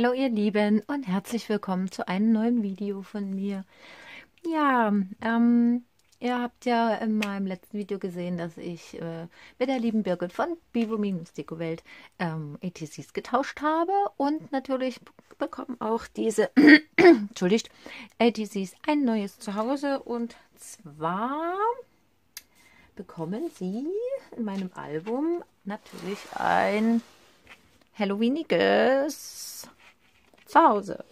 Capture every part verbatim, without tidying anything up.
Hallo ihr Lieben und herzlich willkommen zu einem neuen Video von mir. Ja, ähm, ihr habt ja in meinem letzten Video gesehen, dass ich äh, mit der lieben Birgit von Bibo-Dekowelt ähm, A T Cs getauscht habe und natürlich bekommen auch diese Entschuldigt, A T Cs ein neues Zuhause, und zwar bekommen sie in meinem Album natürlich ein Halloweeniges Zuhause.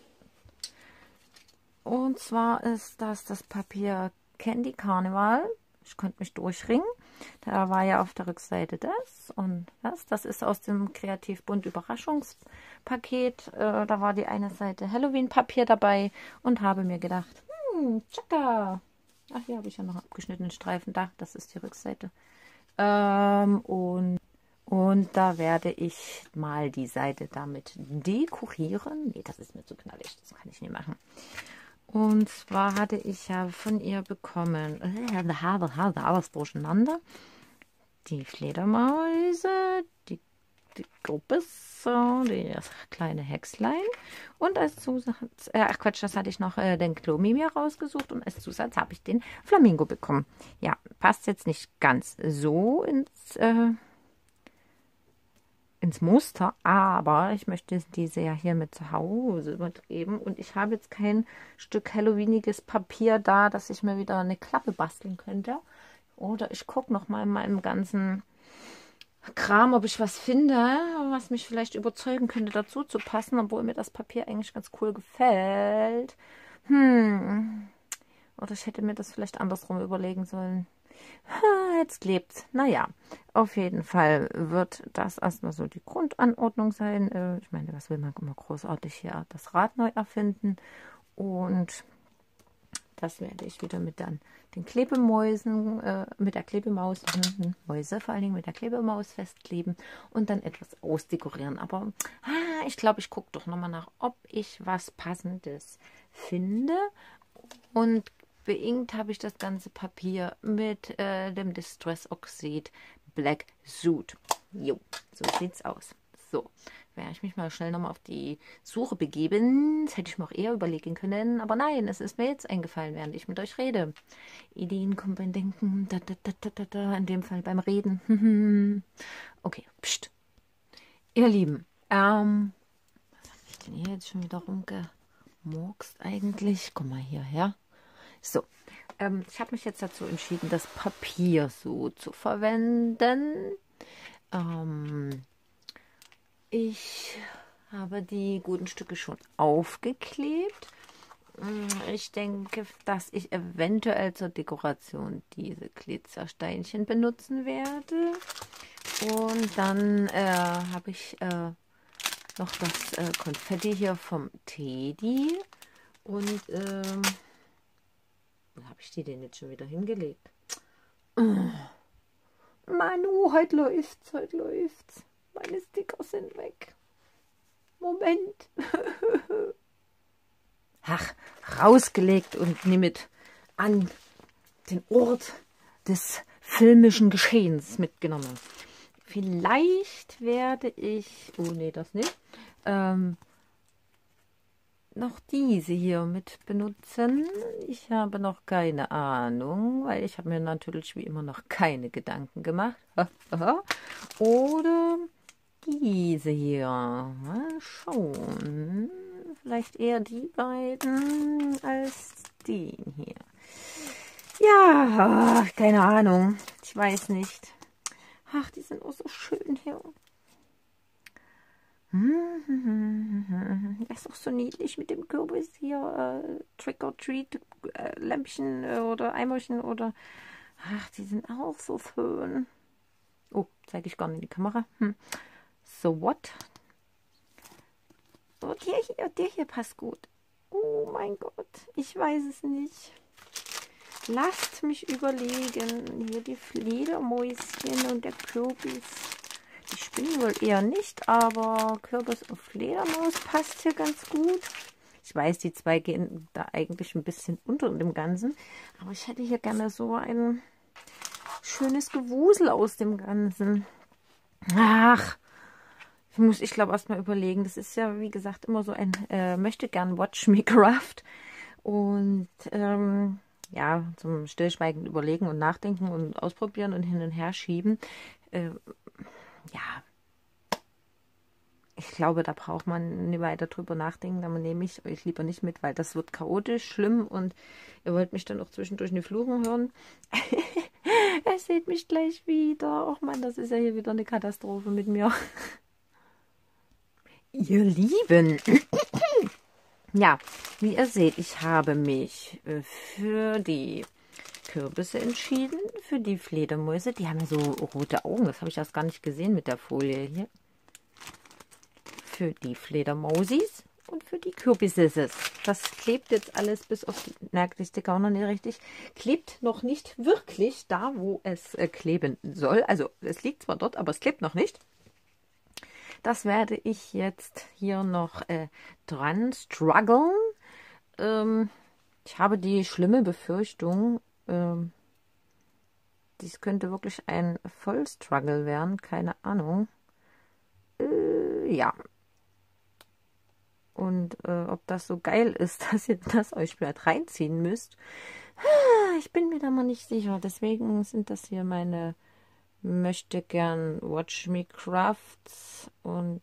Und zwar ist das das Papier Candy Carnival. Ich konnte mich durchringen. Da war ja auf der Rückseite das und das. Das ist aus dem Kreativbund Überraschungspaket. Äh, da war die eine Seite Halloween-Papier dabei und habe mir gedacht, hm, tschakka. Ach, hier habe ich ja noch abgeschnittenen Streifen. Da, das ist die Rückseite. Ähm, und Und da werde ich mal die Seite damit dekorieren. Nee, das ist mir zu knallig, das kann ich nicht machen. Und zwar hatte ich ja von ihr bekommen, äh, habe, habe alles durcheinander. Die Fledermäuse, die, die Gruppes, so, die das kleine Hexlein. Und als Zusatz, äh, ach Quatsch, das hatte ich noch äh, den Klomi mir rausgesucht. Und als Zusatz habe ich den Flamingo bekommen. Ja, passt jetzt nicht ganz so ins... Äh, ins Muster, aber ich möchte diese ja hier mit zu Hause übergeben und ich habe jetzt kein Stück Halloweeniges Papier da, dass ich mir wieder eine Klappe basteln könnte. Oder ich gucke noch mal in meinem ganzen Kram, ob ich was finde, was mich vielleicht überzeugen könnte, dazu zu passen, obwohl mir das Papier eigentlich ganz cool gefällt. Hm. Oder ich hätte mir das vielleicht andersrum überlegen sollen. Jetzt klebt's. Naja, auf jeden Fall wird das erstmal so die Grundanordnung sein. Ich meine, was will man immer großartig hier das Rad neu erfinden? Und das werde ich wieder mit dann den Klebemäusen, äh, mit der Klebemaus, Mäuse vor allen Dingen mit der Klebemaus festkleben und dann etwas ausdekorieren. Aber ah, ich glaube, ich gucke doch nochmal nach, ob ich was Passendes finde. Und beinkt habe ich das ganze Papier mit äh, dem Distress Oxid Black Suit. Jo, so sieht's aus. So, werde ich mich mal schnell nochmal auf die Suche begeben. Das hätte ich mir auch eher überlegen können, aber nein, es ist mir jetzt eingefallen, während ich mit euch rede. Ideen kommen beim Denken, da, da, da, da, da, da, in dem Fall beim Reden. Okay, pst. Ihr Lieben, ähm, was habe ich denn hier jetzt schon wieder rumgemurkst eigentlich? Komm mal hierher. So, ähm, ich habe mich jetzt dazu entschieden, das Papier so zu verwenden. Ähm, ich habe die guten Stücke schon aufgeklebt. Ich denke, dass ich eventuell zur Dekoration diese Glitzersteinchen benutzen werde. Und dann äh, habe ich äh, noch das äh, Konfetti hier vom Teddy. Und ähm, habe ich die denn jetzt schon wieder hingelegt? Oh. Manu, heute läuft's, heute läuft's. Meine Sticker sind weg. Moment. Ach, rausgelegt und nimm mit an den Ort des filmischen Geschehens mitgenommen. Vielleicht werde ich, oh nee, das nicht, ähm, noch diese hier mit benutzen. Ich habe noch keine Ahnung, weil ich habe mir natürlich wie immer noch keine Gedanken gemacht. Oder diese hier. Mal schauen. Vielleicht eher die beiden als den hier. Ja, keine Ahnung. Ich weiß nicht. Ach, die sind auch so schön hier. Das ist auch so niedlich mit dem Kürbis hier. Äh, Trick or Treat äh, Lämpchen äh, oder Eimerchen oder. Ach, die sind auch so schön. Oh, zeige ich gar nicht in die Kamera. Hm. So what? Oh, der hier, der hier passt gut. Oh mein Gott, ich weiß es nicht. Lasst mich überlegen. Hier die Fledermäuschen und der Kürbis. Die spinnen wohl eher nicht, aber Kürbis und Fledermaus passt hier ganz gut. Ich weiß, die zwei gehen da eigentlich ein bisschen unter dem Ganzen, aber ich hätte hier gerne so ein schönes Gewusel aus dem Ganzen. Ach, muss ich glaube erstmal überlegen. Das ist ja, wie gesagt, immer so ein äh, möchte gern Watch Me Craft. Und ähm, ja, zum stillschweigend überlegen und nachdenken und ausprobieren und hin und her schieben. Äh, ja, ich glaube, da braucht man nicht weiter drüber nachdenken. Da nehme ich euch lieber nicht mit, weil das wird chaotisch, schlimm und ihr wollt mich dann auch zwischendurch nicht fluchen hören. Er seht mich gleich wieder. Och Mann, das ist ja hier wieder eine Katastrophe mit mir. Ihr Lieben, ja, wie ihr seht, ich habe mich für die Kürbisse entschieden, für die Fledermäuse. Die haben ja so rote Augen, das habe ich erst gar nicht gesehen mit der Folie hier. Für die Fledermausis und für die Kürbisse. Das klebt jetzt alles bis auf die, na, die Sticker auch noch nicht richtig, klebt noch nicht wirklich da, wo es äh, kleben soll. Also es liegt zwar dort, aber es klebt noch nicht. Das werde ich jetzt hier noch äh, dran strugglen. Ähm, ich habe die schlimme Befürchtung, ähm, dies könnte wirklich ein Vollstruggle werden, keine Ahnung. Äh, ja. Und äh, ob das so geil ist, dass ihr das euch vielleicht reinziehen müsst. Ich bin mir da mal nicht sicher. Deswegen sind das hier meine möchte gern Watch Me Crafts. Und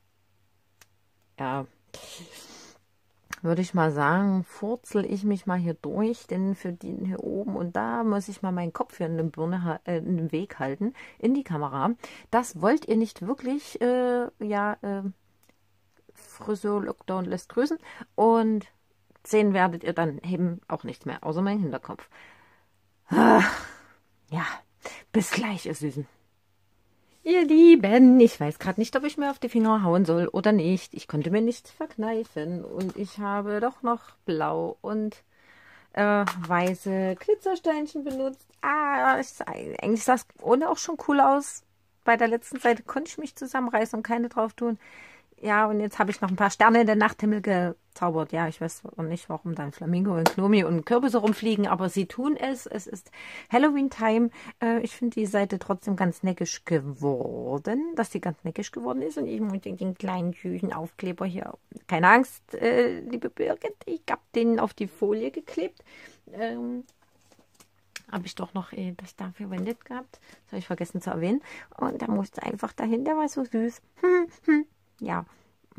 ja, würde ich mal sagen, furzel ich mich mal hier durch. Denn für den hier oben und da muss ich mal meinen Kopf hier in den, Birne, äh, in den Weg halten, in die Kamera. Das wollt ihr nicht wirklich, äh, ja, äh, Friseur Lockdown lässt grüßen und sehen werdet ihr dann eben auch nichts mehr, außer mein Hinterkopf. Ah, ja, bis gleich, ihr Süßen. Ihr Lieben, ich weiß gerade nicht, ob ich mir auf die Finger hauen soll oder nicht. Ich konnte mir nichts verkneifen und ich habe doch noch blau und äh, weiße Glitzersteinchen benutzt. Ah, ich, eigentlich sah es ohne auch schon cool aus. Bei der letzten Seite konnte ich mich zusammenreißen und keine drauf tun. Ja, und jetzt habe ich noch ein paar Sterne in den Nachthimmel gezaubert. Ja, ich weiß auch nicht, warum dann Flamingo und Gnomi und Kürbisse rumfliegen, aber sie tun es. Es ist Halloween-Time. Äh, ich finde die Seite trotzdem ganz neckisch geworden, dass sie ganz neckisch geworden ist. Und ich muss den, den kleinen süßen Aufkleber hier, keine Angst, äh, liebe Birgit, ich habe den auf die Folie geklebt. Ähm, habe ich doch noch äh, das dafür verwendet gehabt. Das habe ich vergessen zu erwähnen. Und da musste einfach dahin, der war so süß. Hm, hm. Ja,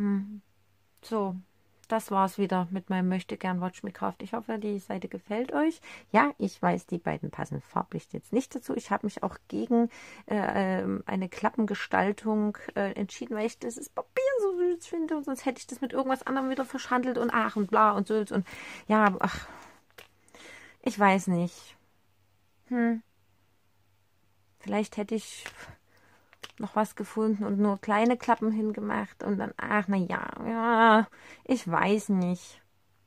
so, das war's wieder mit meinem möchte gern Watch Me Craft. Ich hoffe, die Seite gefällt euch. Ja, ich weiß, die beiden passen farblich jetzt nicht dazu. Ich habe mich auch gegen äh, eine Klappengestaltung äh, entschieden, weil ich das Papier so süß finde und sonst hätte ich das mit irgendwas anderem wieder verschandelt und ach und bla und so und ja, ach, ich weiß nicht. Hm. Vielleicht hätte ich noch was gefunden und nur kleine Klappen hingemacht und dann, ach, na ja, ja, ich weiß nicht.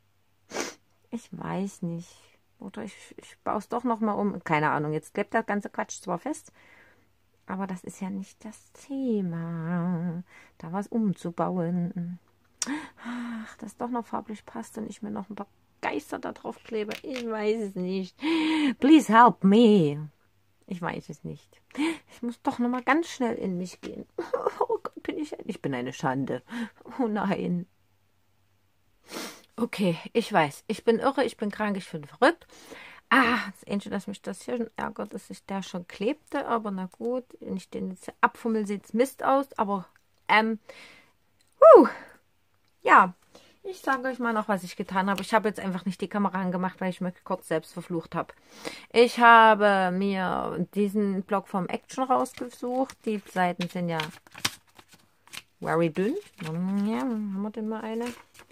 Ich weiß nicht. Oder ich, ich baue es doch noch mal um. Keine Ahnung, jetzt klebt der ganze Quatsch zwar fest, aber das ist ja nicht das Thema, da was umzubauen. Ach, das doch noch farblich passt und ich mir noch ein paar Geister da drauf klebe. Ich weiß es nicht. Please help me. Ich weiß es nicht. Ich muss doch noch mal ganz schnell in mich gehen. Oh Gott, bin ich... Ich bin eine Schande. Oh nein. Okay, ich weiß. Ich bin irre, ich bin krank, ich bin verrückt. Ah, das Ähnchen, dass mich das hier schon ärgert, dass sich der schon klebte. Aber na gut, wenn ich den jetzt abfummel, sieht es Mist aus. Aber, ähm... Uh, ja... Ich sage euch mal noch, was ich getan habe. Ich habe jetzt einfach nicht die Kamera angemacht, weil ich mich kurz selbst verflucht habe. Ich habe mir diesen Block vom Action rausgesucht. Die Seiten sind ja very dünn. Ja, haben wir denn mal eine?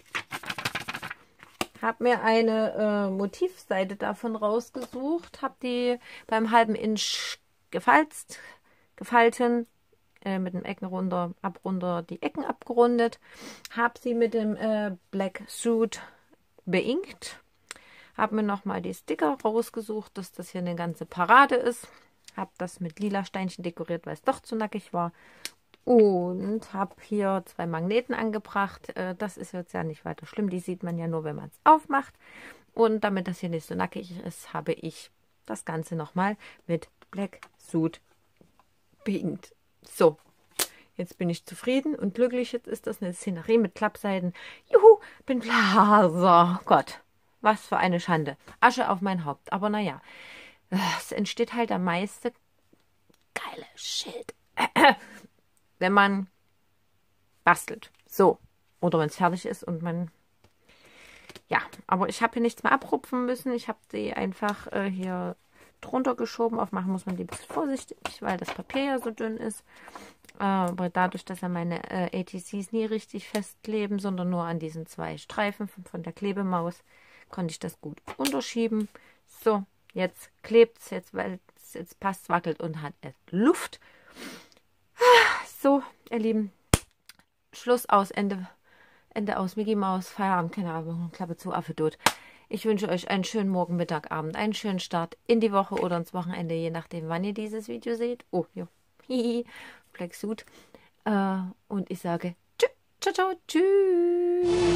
Habe mir eine äh, Motivseite davon rausgesucht. Habe die beim halben Inch gefalzt, gefalten. Mit dem Eckenrunder, Abrunder die Ecken abgerundet. Habe sie mit dem äh, Black Suit beinkt. Habe mir nochmal die Sticker rausgesucht, dass das hier eine ganze Parade ist. Habe das mit lila Steinchen dekoriert, weil es doch zu nackig war. Und habe hier zwei Magneten angebracht. Äh, das ist jetzt ja nicht weiter schlimm. Die sieht man ja nur, wenn man es aufmacht. Und damit das hier nicht so nackig ist, habe ich das Ganze nochmal mit Black Suit beinkt. So, Jetzt bin ich zufrieden und glücklich. Jetzt ist das eine Szenerie mit Klappseiten. Juhu, bin Blaser. Gott, was für eine Schande. Asche auf mein Haupt. Aber naja, es entsteht halt der meiste geile Shit, wenn man bastelt. So. Oder wenn es fertig ist und man... Ja, aber ich habe hier nichts mehr abrupfen müssen. Ich habe die einfach äh, hier drunter geschoben. Aufmachen muss man die ein bisschen vorsichtig, weil das Papier ja so dünn ist. Äh, aber dadurch, dass ja meine äh, A T Cs nie richtig festkleben, sondern nur an diesen zwei Streifen von, von der Klebemaus, konnte ich das gut unterschieben. So, jetzt klebt es, jetzt, weil es jetzt passt, wackelt und hat Luft. So, ihr Lieben, Schluss aus, Ende. Ende aus, Mickey Maus, Feierabend, keine Ahnung, Klappe zu, Affe tot. Ich wünsche euch einen schönen Morgen, Mittag, Abend, einen schönen Start in die Woche oder ins Wochenende, je nachdem, wann ihr dieses Video seht. Oh, ja, hihi, Black Suit. Äh, und ich sage tschüss, ciao, ciao, tschüss.